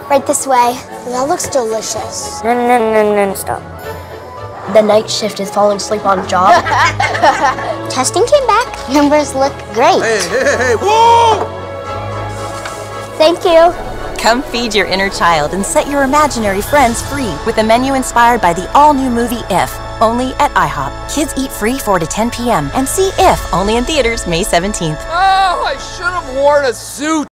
Right this way. That looks delicious. No, stop. The night shift is falling asleep on the job. Testing came back. Numbers look great. Hey, whoa! Thank you. Come feed your inner child and set your imaginary friends free with a menu inspired by the all-new movie If, only at IHop. Kids eat free 4 to 10 p.m. and see If, only in theaters May 17th. Oh, I should have worn a suit.